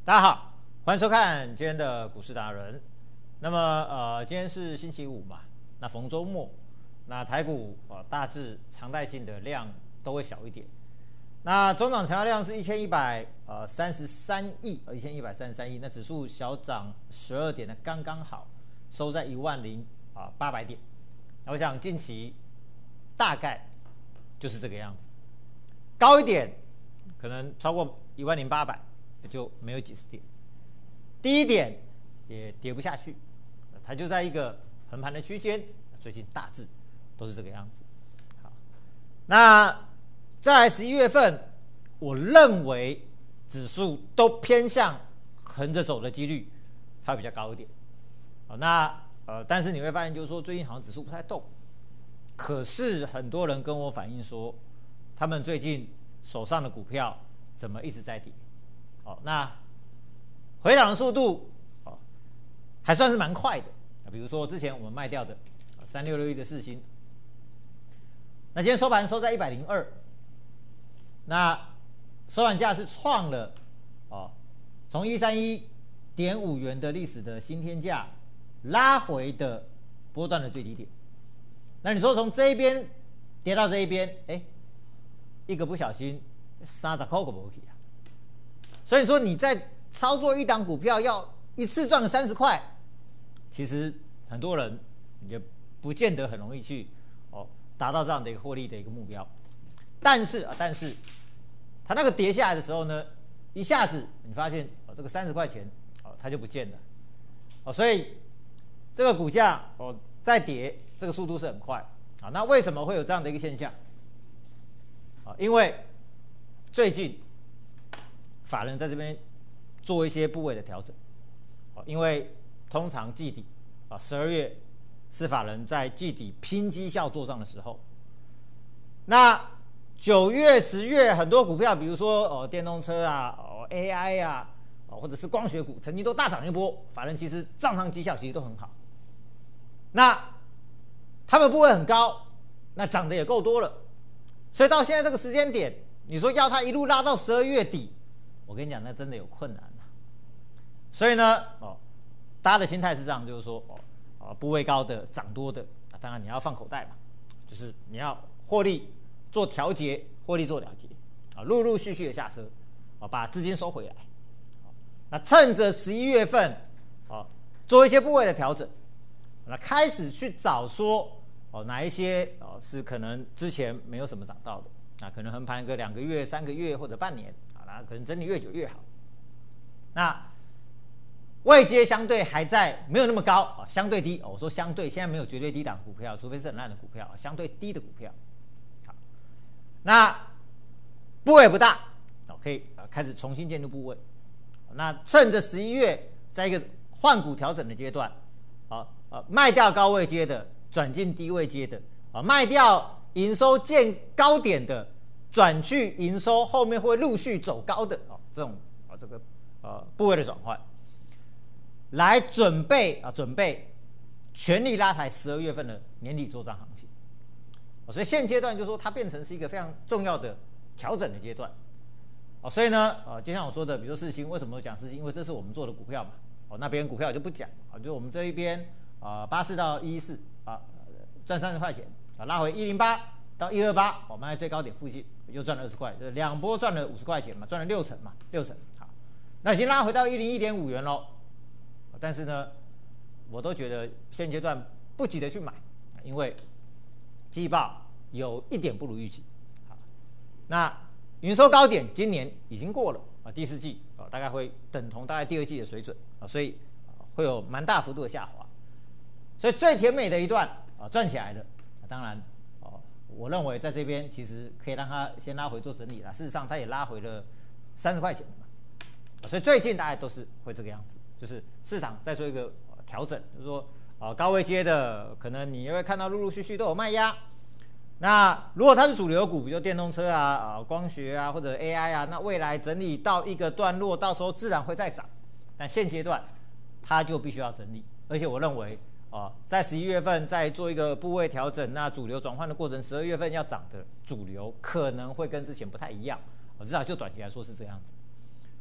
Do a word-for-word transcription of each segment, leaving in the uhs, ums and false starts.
大家好，欢迎收看今天的股市达人。那么呃，今天是星期五嘛，那逢周末，那台股呃大致常态性的量都会小一点。那中场成交量是一千一百呃三十三亿，呃一千一百三十三亿，那指数小涨十二点的刚刚好，收在一万零啊八百点。那我想近期大概就是这个样子，高一点可能超过一万零八百。就没有几十点，低一点也跌不下去，它就在一个横盘的区间，最近大致都是这个样子。好，那再来十一月份，我认为指数都偏向横着走的几率，它会比较高一点。好，那呃，但是你会发现，就是说最近好像指数不太动，可是很多人跟我反映说，他们最近手上的股票怎么一直在跌？哦，那回档的速度哦还算是蛮快的。比如说之前我们卖掉的三六六一的世芯，那今天收盘收在一百零二，那收盘价是创了哦从一三一点五元的历史的新天价拉回的波段的最低点。那你说从这一边跌到这一边，哎，一个不小心三十块都没去啊。所以说你在操作一档股票要一次赚个三十块，其实很多人也不见得很容易去哦达到这样的一个获利的一个目标。但是啊，但是它那个跌下来的时候呢，一下子你发现哦这个三十块钱哦它就不见了哦，所以这个股价哦再跌这个速度是很快啊。那为什么会有这样的一个现象啊？因为最近法人在这边做一些部位的调整，因为通常季底啊，十二月是法人在季底拼绩效做账的时候。那九月、十月很多股票，比如说哦电动车啊、哦 A I 啊，哦或者是光学股，曾经都大涨一波，法人其实账上绩效其实都很好。那他们部位很高，那涨得也够多了，所以到现在这个时间点，你说要它一路拉到十二月底。我跟你讲，那真的有困难啊。所以呢，哦，大家的心态是这样，就是说，哦，哦部位高的、涨多的，啊，当然你要放口袋嘛，就是你要获利做调节，获利做了结，啊，陆陆续续的下车，啊，把资金收回来。那趁着十一月份，啊，做一些部位的调整，那开始去找说，哦，哪一些哦是可能之前没有什么涨到的，啊，可能横盘个两个月、三个月或者半年。可能整理越久越好。那位阶相对还在没有那么高啊，相对低。我说相对，现在没有绝对低档股票，除非是很烂的股票，相对低的股票。好，那部位不大，可以开始重新建立部位。那趁着十一月，在一个换股调整的阶段，啊啊，卖掉高位阶的，转进低位阶的，啊，卖掉营收见高点的。转去营收后面会陆续走高的哦，这种啊这个呃部位的转换，来准备啊准备全力拉抬十二月份的年底作战行情，所以现阶段就说它变成是一个非常重要的调整的阶段哦，所以呢呃就像我说的，比如说世芯，为什么讲世芯？因为这是我们做的股票嘛哦，那别人股票我就不讲啊，就是我们这一边啊八四到一一四啊赚三十块钱啊，拉回一零八到一二八，我们在最高点附近。又赚了二十块，就两波赚了五十块钱嘛，赚了六成嘛，六成。好，那已经拉回到一零一点五元喽。但是呢，我都觉得现阶段不急着去买，因为季报有一点不如预期。好，那营收高点今年已经过了啊，第四季啊大概会等同大概第二季的水准啊，所以会有蛮大幅度的下滑。所以最甜美的一段啊赚起来的，当然。我认为在这边其实可以让它先拉回做整理啦。事实上，它也拉回了三十块钱嘛，所以最近大概都是会这个样子，就是市场在做一个调整，就是说呃高位阶的可能你会看到陆陆续续都有卖压。那如果它是主流股，比如电动车啊、啊光学啊或者 A I 啊，那未来整理到一个段落，到时候自然会再涨。但现阶段它就必须要整理，而且我认为。哦，在十一月份再做一个部位调整，那主流转换的过程，十二月份要涨的主流可能会跟之前不太一样，至少就短期来说是这样子。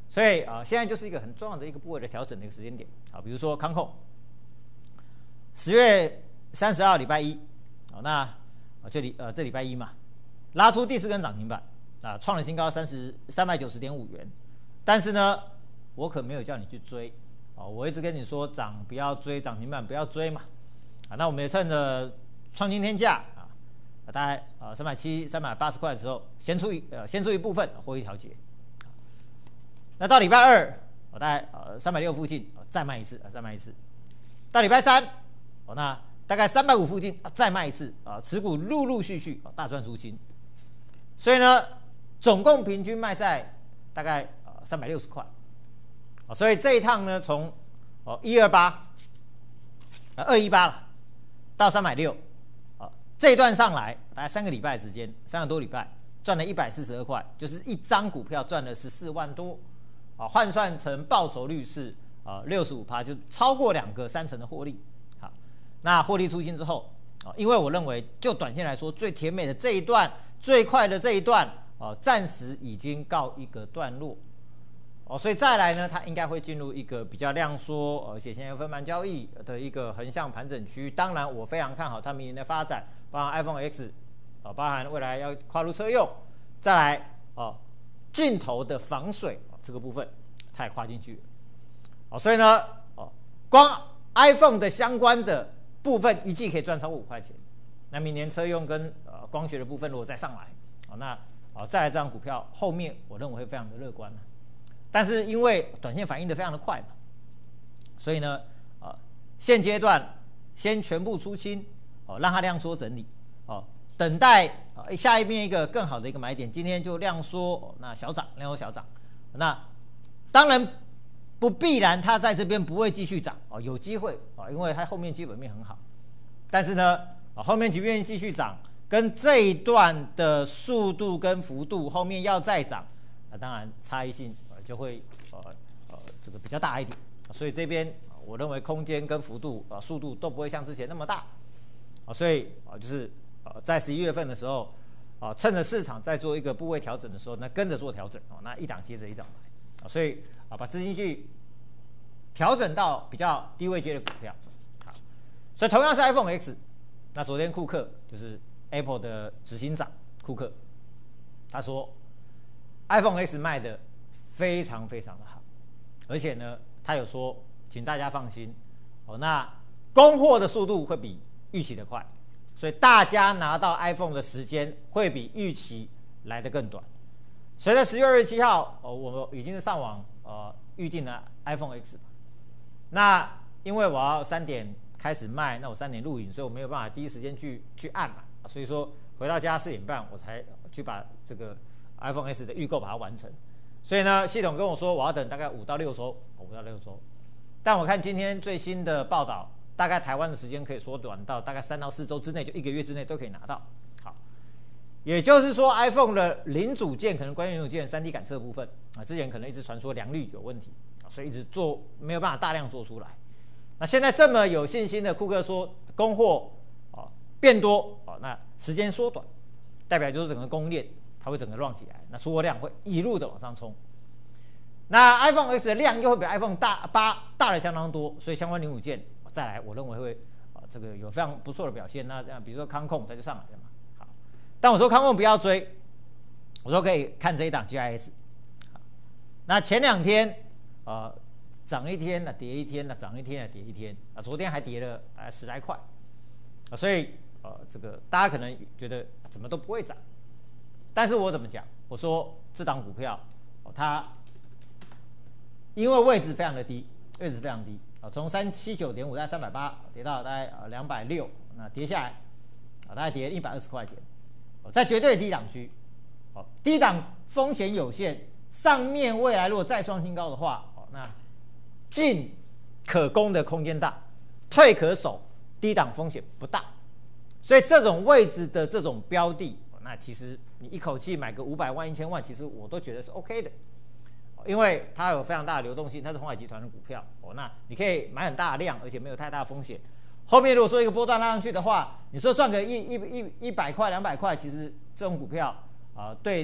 所以啊、呃，现在就是一个很重要的一个部位的调整的一个时间点啊。比如说康控，十月三十号礼拜一，好，那就礼呃这礼拜一嘛，拉出第四根涨停板啊，创了新高三十三百九十点五元。但是呢，我可没有叫你去追啊，我一直跟你说涨不要追，涨停板不要追嘛啊。那我们也趁着创新天价啊，大概呃三百七、三百八十块的时候，先出一呃先出一部分获利调节。那到礼拜二，我大概呃三百六附近再卖一次啊，再卖一次。到礼拜三，哦那大概三百五附近啊再卖一次啊，持股陆陆续续啊大赚出清。所以呢，总共平均卖在大概呃三百六十块。啊，所以这一趟呢，从哦一二八，呃二一八了，到三百六，啊这一段上来大概三个礼拜的时间，三个多礼拜赚了一百四十二块，就是一张股票赚了十四万多。啊，换算成报酬率是啊六十五趴，就超过两个三成的获利。好，那获利出清之后，啊，因为我认为就短线来说，最甜美的这一段、最快的这一段，啊，暂时已经告一个段落。哦，所以再来呢，它应该会进入一个比较量缩，而且现在分盘交易的一个横向盘整区。当然，我非常看好它明年的发展，包含 iPhone X， 啊，包含未来要跨入车用，再来哦镜头的防水。这个部分它也跨进去了，哦，所以呢，哦，光 iPhone 的相关的部分一季可以赚超过五块钱。那明年车用跟呃光学的部分如果再上来，哦，那哦再来这张股票后面我认为会非常的乐观。但是因为短线反应的非常的快嘛，所以呢，呃，现阶段先全部出清，哦，让它量缩整理，哦，等待呃下一边一个更好的一个买点。今天就量缩，哦，那小涨，量缩小涨。那当然不必然，它在这边不会继续涨哦，有机会啊，因为它后面基本面很好。但是呢，啊，后面即便继续涨，跟这一段的速度跟幅度，后面要再涨，啊，当然差异性就会呃呃这个比较大一点。所以这边我认为空间跟幅度啊，速度都不会像之前那么大啊，所以啊就是呃在十一月份的时候。啊，趁着市场在做一个部位调整的时候，那跟着做调整哦，那一档接着一档来啊，所以啊，把资金去调整到比较低位阶的股票。好，所以同样是 iPhone X， 那昨天库克就是 Apple 的执行长库克，他说 iPhone X 卖的非常非常的好，而且呢，他有说，请大家放心哦，那供货的速度会比预期的快。所以大家拿到 iPhone 的时间会比预期来得更短。随着十月二十七号，哦，我已经是上网呃预定了 iPhone X。那因为我要三点开始卖，那我三点录影，所以我没有办法第一时间去去按嘛。所以说回到家四点半，我才去把这个 iPhone X 的预购把它完成。所以呢，系统跟我说我要等大概五到六周，五到六周。但我看今天最新的报道。大概台湾的时间可以缩短到大概三到四周之内，就一个月之内都可以拿到。好，也就是说 ，iPhone 的零组件可能关键零组件三 D 感测部分啊，之前可能一直传说良率有问题啊，所以一直做没有办法大量做出来。那现在这么有信心的库克说供货啊变多啊，那时间缩短，代表就是整个供应链它会整个 run 起来，那出货量会一路的往上冲。那 iPhone X 的量又会比 iPhone 大八大了相当多，所以相关零组件。再来，我认为会啊，这个有非常不错的表现。那这样，比如说康控，它就上来了嘛。好，但我说康控不要追，我说可以看这一档 G I S。好，那前两天呃涨一天，那跌一天，那涨一天，那跌一天啊，昨天还跌了大概十来块啊，所以呃这个大家可能觉得怎么都不会涨，但是我怎么讲？我说这档股票哦，它因为位置非常的低，位置非常低。从三七九点五在三百八跌到大概呃两百六，那跌下来啊，大概跌一百二十块钱，在绝对低档区，哦，低档风险有限，上面未来如果再创新高的话，哦，那进可攻的空间大，退可守，低档风险不大，所以这种位置的这种标的，那其实你一口气买个五百万、一千万，其实我都觉得是 OK 的。因为它有非常大的流动性，它是鸿海集团的股票哦，那你可以买很大的量，而且没有太大的风险。后面如果说一个波段拉上去的话，你说赚个一一一一百块、两百块，其实这种股票啊、呃，对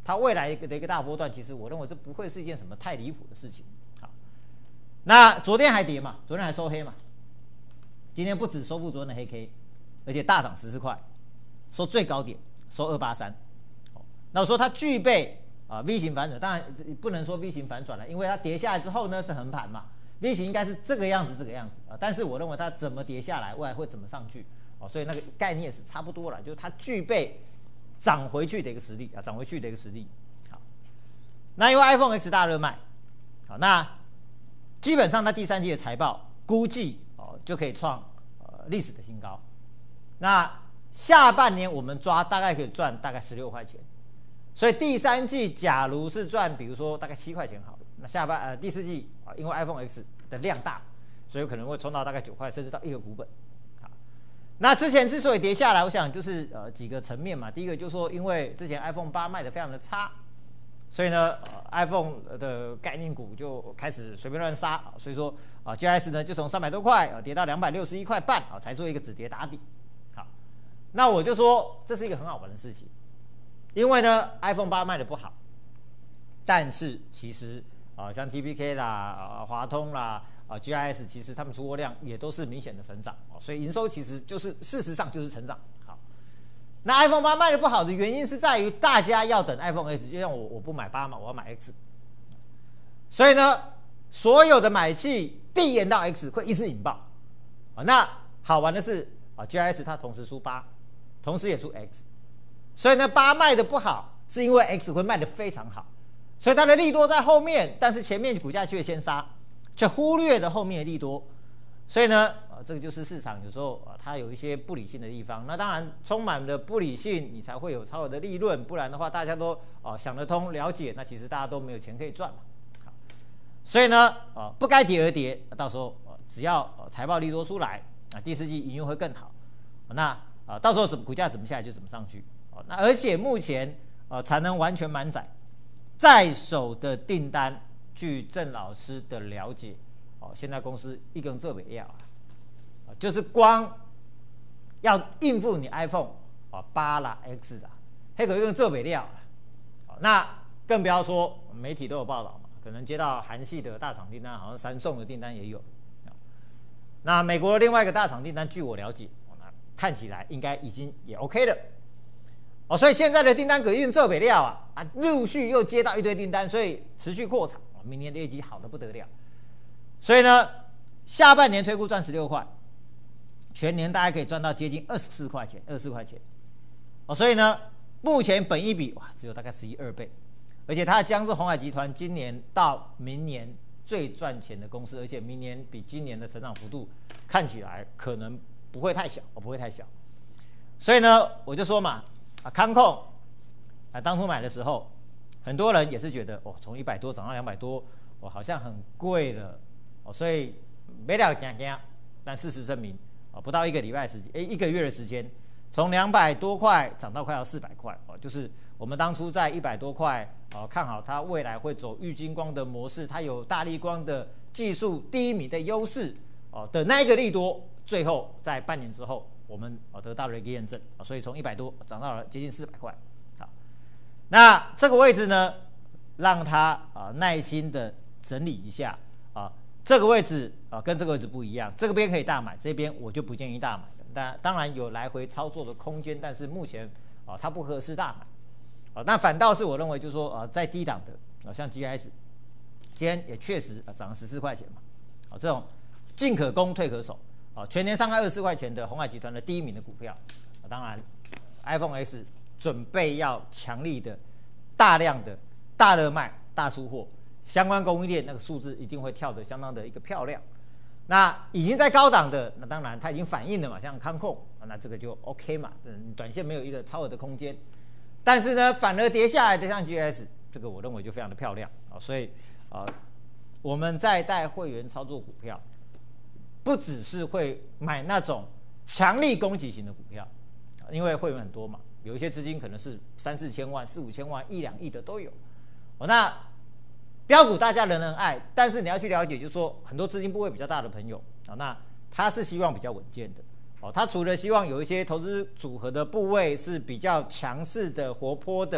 它未来的一个大波段，其实我认为这不会是一件什么太离谱的事情。好，那昨天还跌嘛，昨天还收黑嘛，今天不止收复昨天的黑 K， 而且大涨十四块，收最高点收二八三。那我说它具备啊 V 型反转，当然不能说 V 型反转了，因为它跌下来之后呢是横盘嘛 ，V 型应该是这个样子这个样子啊，但是我认为它怎么跌下来，未来会怎么上去哦，所以那个概念是差不多了，就是它具备涨回去的一个实力啊，涨回去的一个实力。好，那因为 iPhone X 大热卖，好，那基本上它第三季的财报估计哦就可以创呃历史的新高，那下半年我们抓大概可以赚大概十六块钱。所以第三季假如是赚，比如说大概七块钱好了，那下半呃第四季啊，因为 iPhone X 的量大，所以有可能会冲到大概九块，甚至到一个股本。好，那之前之所以跌下来，我想就是呃几个层面嘛。第一个就是说，因为之前 iPhone 八卖的非常的差，所以呢、呃、，iPhone 的概念股就开始随便乱杀，所以说啊 ，G S 呢就从三百多块啊跌到两百六十一块半啊，才做一个止跌打底。好，那我就说这是一个很好玩的事情。因为呢 ，iPhone 八卖的不好，但是其实啊、呃，像 T P K 啦、啊华通啦、啊 G I S， 其实他们出货量也都是明显的成长，哦，所以营收其实就是事实上就是成长。好，那 iPhone 八卖的不好的原因是在于大家要等 iPhone X， 就像我我不买八嘛，我要买 X， 所以呢，所有的买气递延到 X 会一次引爆啊。那好玩的是啊 ，G I S 它同时出八，同时也出 X。所以呢，八卖的不好，是因为 X 会卖的非常好，所以它的利多在后面，但是前面股价却先杀，却忽略了后面的利多，所以呢，啊，这个就是市场有时候啊，它有一些不理性的地方。那当然，充满了不理性，你才会有超额的利润，不然的话，大家都啊想得通、了解，那其实大家都没有钱可以赚嘛。好，所以呢，啊，不该跌而跌，到时候啊，只要啊财报利多出来，啊，第四季营运会更好，那啊，到时候怎么股价怎么下来就怎么上去。那而且目前呃产能完全满载，在手的订单，据郑老师的了解，哦，现在公司一根做不了啊，就是光要应付你 iPhone 啊八啦 X 啊，黑狗一根做不了啊，那更不要说媒体都有报道嘛，可能接到韩系的大厂订单，好像三送的订单也有。那美国的另外一个大厂订单，据我了解，看起来应该已经也 OK 了。哦，所以现在的订单可运做不了啊，啊，陆续又接到一堆订单，所以持续扩产，明年的业绩好的不得了。所以呢，下半年推估赚十六块，全年大概可以赚到接近二十四块钱，二十四块钱。哦，所以呢，目前本益比哇只有大概十一二倍，而且它将是鸿海集团今年到明年最赚钱的公司，而且明年比今年的成长幅度看起来可能不会太小，哦，不会太小。所以呢，我就说嘛。啊，康控啊，当初买的时候，很多人也是觉得哦，从一百多涨到两百多，哦，好像很贵了，哦，所以没了惊惊。但事实证明，啊，不到一个礼拜时间，哎，一个月的时间，从两百多块涨到快要四百块，哦，就是我们当初在一百多块，哦，看好它未来会走玉晶光的模式，它有大立光的技术第一名的优势，哦的那一个利多，最后在半年之后。我们得到了一个验证，所以从一百多涨到了接近四百块。好，那这个位置呢，让它啊耐心的整理一下啊。这个位置啊跟这个位置不一样，这个边可以大买，这边我就不建议大买。但当然有来回操作的空间，但是目前啊它不合适大买。啊，那反倒是我认为就是说啊在低档的啊像 G S， 今天也确实啊涨了十四块钱嘛。啊，这种进可攻退可守。啊，全年上看二十四块钱的鸿海集团的第一名的股票，啊、当然 ，iPhone X 准备要强力的、大量的、大热卖、大出货，相关供应链那个数字一定会跳得相当的一个漂亮。那已经在高档的，那当然它已经反映了嘛，像康控，啊、那这个就 OK 嘛，嗯，短线没有一个超额的空间。但是呢，反而跌下来的像 G S， 这个我认为就非常的漂亮啊，所以啊，我们在带会员操作股票。不只是会买那种强力攻击型的股票，因为会员很多嘛，有一些资金可能是三四千万、四五千万、一两亿的都有。哦，那标股大家人人爱，但是你要去了解，就是说很多资金部位比较大的朋友啊，那他是希望比较稳健的。哦，他除了希望有一些投资组合的部位是比较强势的、活泼的啊，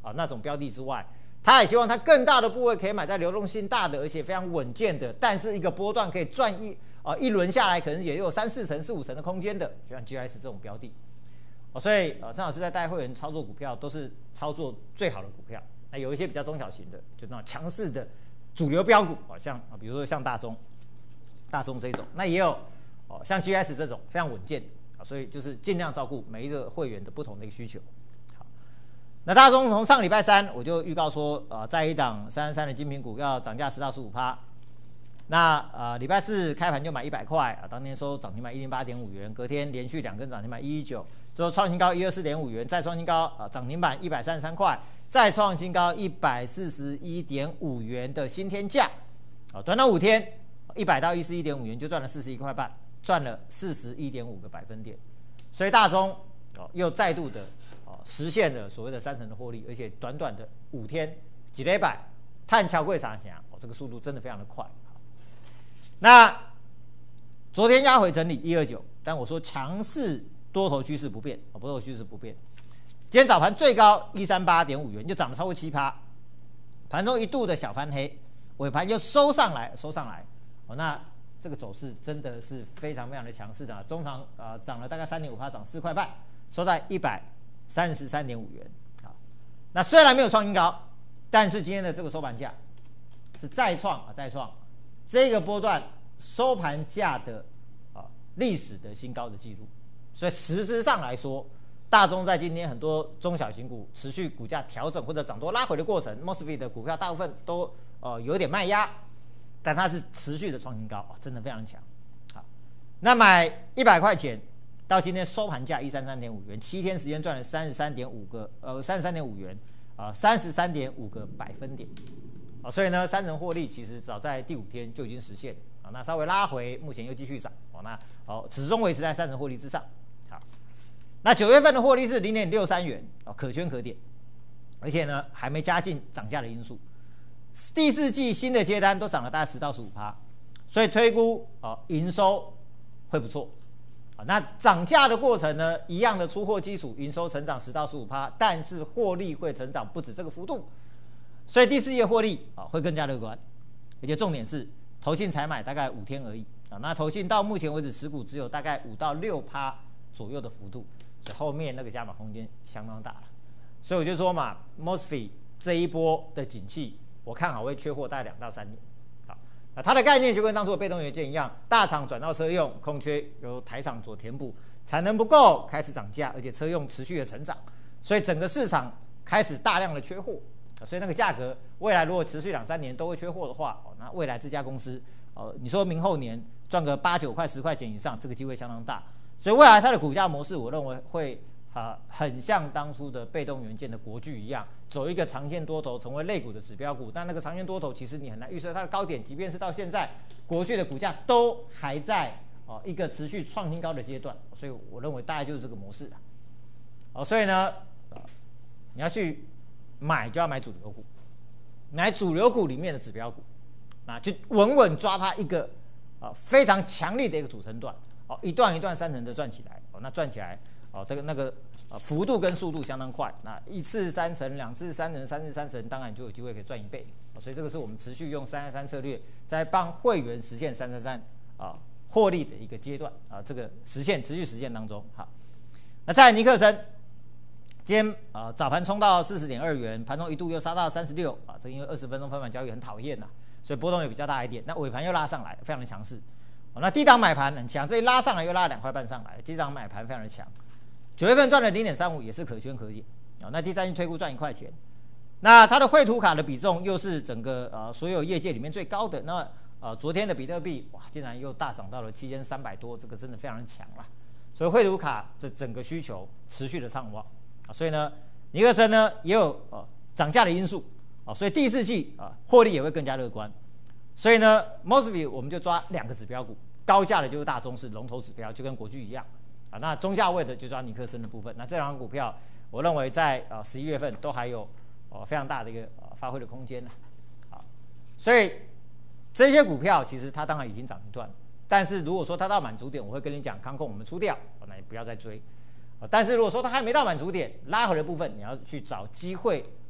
啊那种标的之外，他也希望他更大的部位可以买在流动性大的，而且非常稳健的，但是一个波段可以赚一啊一轮下来可能也有三四成、四五成的空间的，就像 G I S 这种标的。哦，所以呃，张老师在带会员操作股票都是操作最好的股票。那有一些比较中小型的，就那种强势的主流标股，哦，像啊，比如说像大中、大中这种，那也有哦，像 G S 这种非常稳健啊，所以就是尽量照顾每一个会员的不同的一个需求。好，那大中从上礼拜三我就预告说，呃，在一档三十三的精品股要涨价十到十五趴。那呃礼拜四开盘就买一百块啊，当天收涨停板一零八点五元，隔天连续两根涨停板一一九，之后创新高一二四点五元，再创新高啊涨停板一百三十三块，再创新高一百四十一点五元的新天价啊，短短五天一百到一四一点五元就赚了四十一块半，赚了四十一点五个百分点，所以大中哦又再度的哦实现了所谓的三成的获利，而且短短的五天几礼拜，碳桥柜啥钱哦，这个速度真的非常的快。那昨天压回整理一二九，但我说强势多头趋势不变，多头趋势不变。今天早盘最高一三八点五元，就涨了超过七趴，盘中一度的小翻黑，尾盘又收上来，收上来。哦，那这个走势真的是非常非常的强势的、啊，中长呃涨了大概三点五趴，涨四块半，收在一百三十三点五元。好，那虽然没有创新高，但是今天的这个收盘价是再创啊再创。这个波段收盘价的啊历史的新高的记录，所以实质上来说，大中在今天很多中小型股持续股价调整或者涨多拉回的过程 ，M O S F E T 的股票大部分都呃有点卖压，但它是持续的创新高，哦、真的非常强。好，那买一百块钱到今天收盘价一三三点五元，七天时间赚了三十三点五个呃三十三点五元啊，三十三点五个百分点。哦，所以呢，三成获利其实早在第五天就已经实现啊，那稍微拉回，目前又继续涨哦，那哦始终维持在三成获利之上。好，那九月份的获利是零点六三元哦，可圈可点，而且呢还没加进涨价的因素。第四季新的接单都涨了大概十到十五趴，所以推估哦营收会不错啊。那涨价的过程呢，一样的出货基础，营收成长十到十五趴，但是获利会成长不止这个幅度。所以第四季的获利啊会更加乐观，而且重点是投信才买大概五天而已啊，那投信到目前为止持股只有大概五到六趴左右的幅度，所以后面那个加码空间相当大了。所以我就说嘛 ，M O S F E T 这一波的景气，我看好会缺货大概两到三年。好，那它的概念就跟当初的被动元件一样，大厂转到车用，空缺由台厂做填补，产能不够开始涨价，而且车用持续的成长，所以整个市场开始大量的缺货。所以那个价格未来如果持续两三年都会缺货的话，哦，那未来这家公司，哦，你说明后年赚个八九块、十块钱以上，这个机会相当大。所以未来它的股价模式，我认为会啊、呃、很像当初的被动元件的国巨一样，走一个长线多头，成为类股的指标股。但那个长线多头，其实你很难预测它的高点，即便是到现在，国巨的股价都还在哦一个持续创新高的阶段。所以我认为大概就是这个模式了。哦，所以呢，呃、你要去。买就要买主流股，买主流股里面的指标股，啊，就稳稳抓它一个啊非常强力的一个组成段，哦，一段一段三成的赚起来，哦，那赚起来，哦，这个那个呃幅度跟速度相当快，那一次三成，两次三成，三次三成，当然就有机会可以赚一倍，哦，所以这个是我们持续用三三三策略在帮会员实现三三三啊获利的一个阶段啊，这个实现持续实现当中，好，那在尼克森。今天啊、呃、早盘冲到四十点二元，盘中一度又杀到三十六啊，这因为二十分钟分盘交易很讨厌呐，所以波动也比较大一点。那尾盘又拉上来，非常的强势。哦、那低档买盘很强，这一拉上来又拉了两块半上来，低档买盘非常的强。九月份赚了零点三五，也是可圈可点啊、哦。那第三季推估赚一块钱，那它的绘图卡的比重又是整个呃所有业界里面最高的。那呃昨天的比特币哇，竟然又大涨到了七千三百多，这个真的非常的强了。所以绘图卡这整个需求持续的畅旺。所以呢，尼克森呢也有呃涨价的因素啊，所以第四季啊获利也会更加乐观。所以呢 ，M O S F E T 我们就抓两个指标股，高价的就是大中是龙头指标，就跟国巨一样啊。那中价位的就抓尼克森的部分。那这两张股票，我认为在啊十一月份都还有呃非常大的一个呃发挥的空间啊。所以这些股票其实它当然已经涨一段，但是如果说它到满足点，我会跟你讲，康控我们出掉，那你不要再追。但是如果说它还没到满足点，拉回的部分，你要去找机会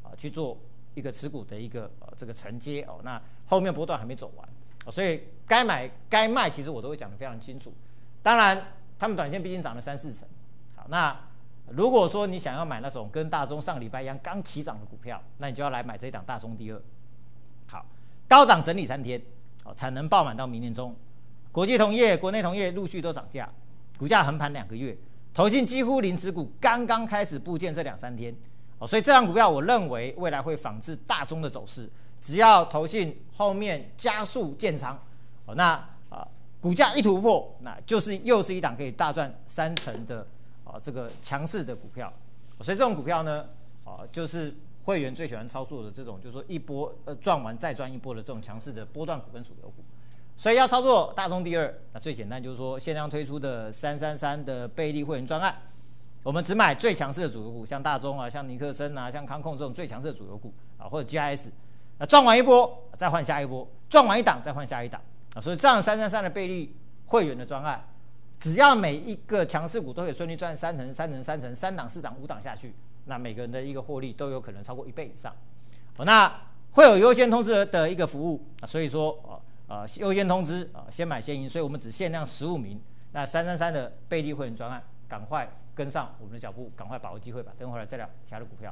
啊去做一个持股的一个呃这个承接哦，那后面波段还没走完，哦、所以该买该卖其实我都会讲得非常清楚。当然，他们短线毕竟涨了三四成，好，那如果说你想要买那种跟大中上个礼拜一样刚起涨的股票，那你就要来买这一档大中第二。好，高档整理三天，好，产能爆满到明年中，国际同业、国内同业陆续都涨价，股价横盘两个月，投信几乎零持股，刚刚开始布建这两三天。哦，所以这张股票我认为未来会仿制大中的走势，只要投信后面加速建仓，哦，那啊、呃、股价一突破，那就是又是一档可以大赚三成的啊、呃、这个强势的股票。哦、所以这种股票呢，啊、呃、就是会员最喜欢操作的这种，就是说一波呃赚完再赚一波的这种强势的波段股跟主流股。所以要操作大中第二，那最简单就是说限量推出的三三三的倍利会员专案。我们只买最强势的主流股，像大中啊、像尼克森啊、像康控这种最强势的主流股啊，或者 G I S， 那赚完一波再换下一波，赚完一档再换下一档啊，所以这样三三三的倍利会员的专案，只要每一个强势股都可以顺利赚三成、三成、三成、三档、四档、五档下去，那每个人的一个获利都有可能超过一倍以上。哦，那会有优先通知的一个服务啊，所以说呃呃优先通知啊，先买先赢，所以我们只限量十五名。那三三三的倍利会员专案，赶快跟上我们的脚步，赶快把握机会吧。等会儿来再聊其他的股票。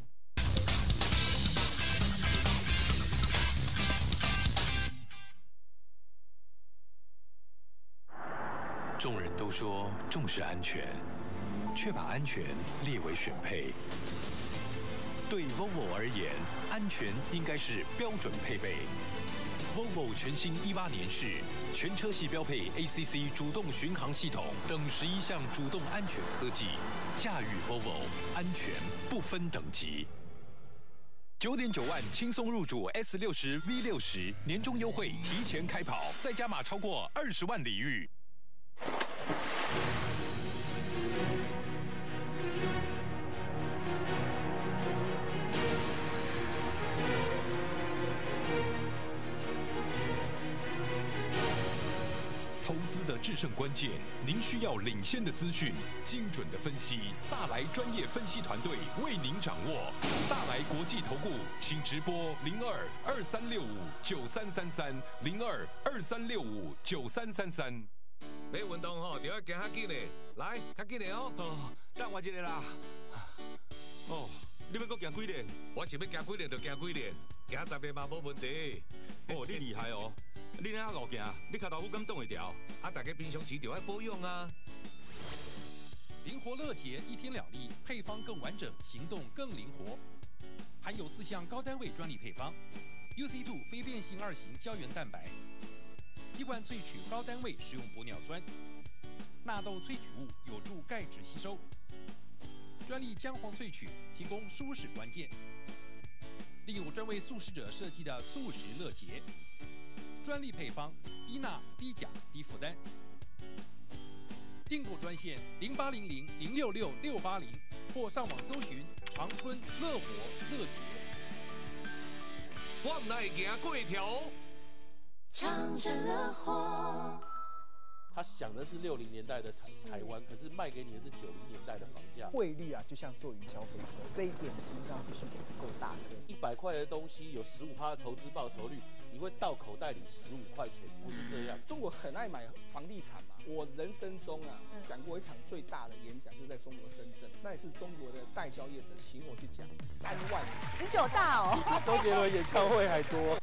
众人都说重视安全，却把安全列为选配。对 Volvo 而言，安全应该是标准配备。Volvo 全新一八年式全车系标配 A C C 主动巡航系统等十一项主动安全科技，驾驭 Volvo 安全不分等级。九点九万轻松入主 S 六十 V 六十，年终优惠提前开跑，再加码超过二十万礼遇。投资的制胜关键，您需要领先的资讯、精准的分析。大来专业分析团队为您掌握。大来国际投顾，请直拨零二二三六五九三三三零二二三六五九三三三。 要运动吼，就要行较紧嘞，来，较紧嘞哦。哦，等我一下啦。哦，你要搁行几年？我想要行几年就行几年，行十个嘛无问题。哦，你厉害哦。你那路行，你脚头骨敢挡会掉？啊，大家平常时就要保养啊。 灵活乐捷一天两粒，配方更完整，行动更灵活。含有四项高单位专利配方 ，U C 二 非变性二型胶原蛋白，鸡冠萃取高单位食用玻尿酸，纳豆萃取物有助钙质吸收，专利姜黄萃取提供舒适关键。另有专为素食者设计的素食乐捷。专利配方，低钠、低钾、低负担。订购专线零八零零零六六六八零，或上网搜寻长春乐活乐捷。 我唔来行过条。 长春乐活。 他想的是六零年代的台台湾，可是卖给你的是九零年代的房价。 汇率啊，就像坐云霄飞车，这一点心脏必须给够大颗。 一百块的东西有十五趴的投资报酬率，你会到口袋里十五块钱，不是这样。 中国很爱买房地产嘛，我人生中啊讲过一场最大的演讲，就是在中国深圳，那也是中国的代销业者请我去讲三万， 十九大哦， 比周杰伦演唱会还多。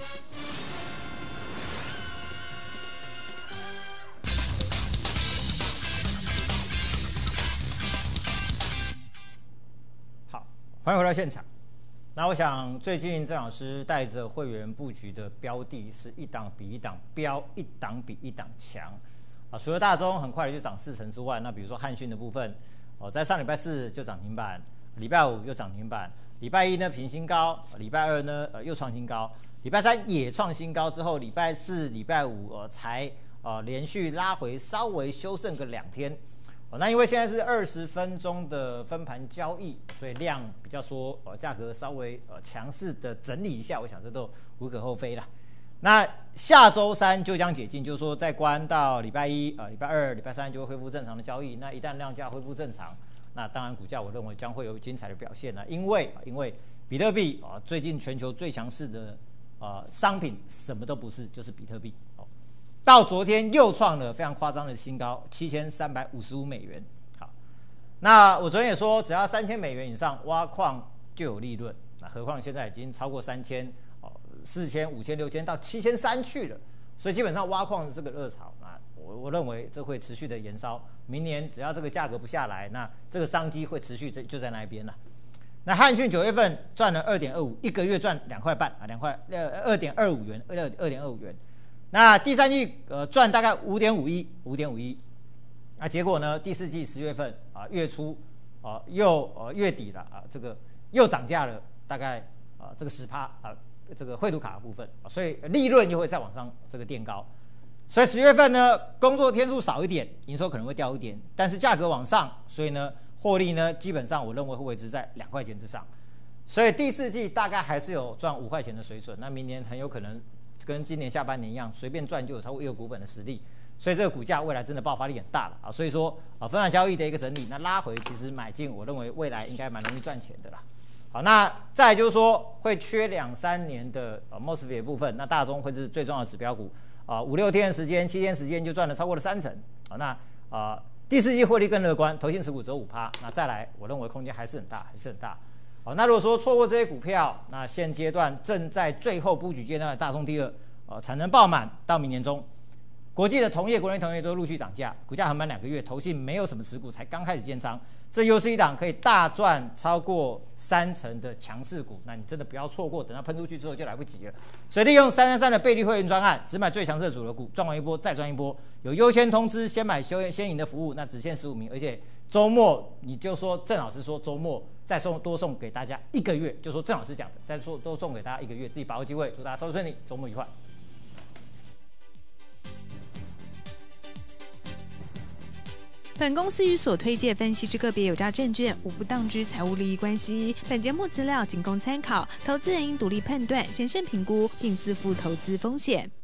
欢迎回到现场。那我想，最近郑老师带着会员布局的标的是一档比一档标，一档比一档强啊。除了大中很快的就涨四成之外，那比如说汉讯的部分，哦，在上礼拜四就涨停板，礼拜五又涨停板，礼拜一呢平新高，礼拜二呢呃又创新高，礼拜三也创新高之后，礼拜四、礼拜五呃才呃连续拉回，稍微修正个两天。那因为现在是二十分钟的分盘交易，所以量比较说，呃，价格稍微呃强势的整理一下，我想这都无可厚非啦。那下周三就将解禁，就是说再关到礼拜一、呃礼拜二、礼拜三就会恢复正常的交易。那一旦量价恢复正常，那当然股价我认为将会有精彩的表现了，因为因为比特币啊，最近全球最强势的呃商品什么都不是，就是比特币。哦，到昨天又创了非常夸张的新高，七千三百五十五美元。好，那我昨天也说，只要三千美元以上挖矿就有利润，那何况现在已经超过三千，哦，四千、五千、六千到七千三去了，所以基本上挖矿的这个热潮啊，我我认为这会持续的延烧。明年只要这个价格不下来，那这个商机会持续就在那边了。那汉讯九月份赚了二点二五，一个月赚两块半啊，两块呃二点二五元，二二点二五元。那第三季呃赚大概五点五一，五点五一。那结果呢？第四季十月份啊月初啊又呃月底了啊，这个又涨价了，大概啊这个十趴啊这个绘图卡的部分啊，所以利润又会再往上这个垫高。所以十月份呢工作天数少一点，营收可能会掉一点，但是价格往上，所以呢。获利呢，基本上我认为会维持在两块钱之上，所以第四季大概还是有赚五块钱的水准。那明年很有可能跟今年下半年一样，随便赚就有超过一个股本的实力，所以这个股价未来真的爆发力很大了啊！所以说啊，分散交易的一个整理，那拉回其实买进，我认为未来应该蛮容易赚钱的啦。好，那再来就是说会缺两三年的呃 M O S F E T 部分，那大宗会是最重要的指标股啊，五六天的时间、七天时间就赚了超过了三成啊，那啊。呃第四季获利更乐观，投信持股只有五趴，那再来，我认为空间还是很大，还是很大。好，那如果说错过这些股票，那现阶段正在最后布局阶段的大宗第二，呃，产能爆满到明年中，国际的同业、国内同业都陆续涨价，股价横盘两个月，投信没有什么持股，才刚开始建仓，这又是一档可以大赚超过三成的强势股，那你真的不要错过，等它喷出去之后就来不及了。所以利用三三三的倍率会员专案，只买最强势的主流股，赚完一波再赚一波，有优先通知、先买先先赢的服务，那只限十五名，而且周末你就说郑老师说周末再送多送给大家一个月，就说郑老师讲的，再说多送给大家一个月，自己把握机会，祝大家收视顺利，周末愉快。 本公司与所推介分析之个别有价证券无不当之财务利益关系。本节目资料仅供参考，投资人应独立判断、审慎评估，并自负投资风险。